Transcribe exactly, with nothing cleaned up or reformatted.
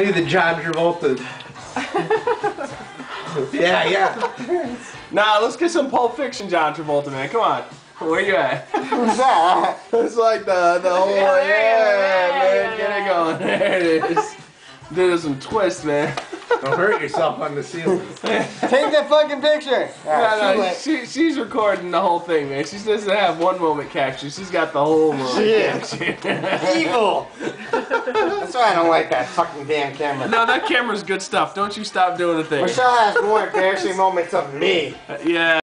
Do the John Travolta. Yeah, yeah. Nah, let's get some Pulp Fiction John Travolta, man. Come on. Where you at? Who's that? It's like the the whole yeah, yeah, man, get it going. There it is. Did some twist, man. Don't hurt yourself on the ceiling. Take that fucking picture. Right, no, no, she, she's recording the whole thing, man. She doesn't have one moment captured. She's got the whole moment Shit. Evil. That's why I don't like that fucking damn camera. No, that camera's good stuff. Don't you stop doing a thing. Michelle has more embarrassing moments of me. Uh, yeah.